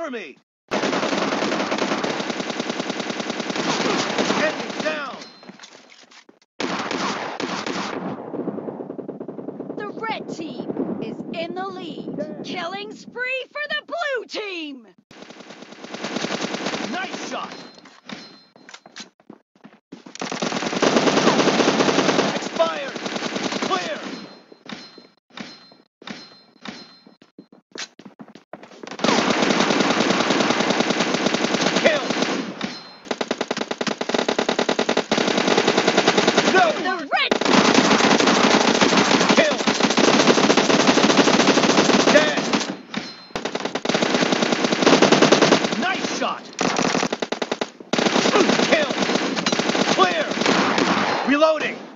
Cover me! Enemy down! The red team is in the lead. Killing spree for the blue team! Nice shot! Expired! Clear! Kill! No! The red Kill! Dead! Nice shot! Kill! Clear! Reloading!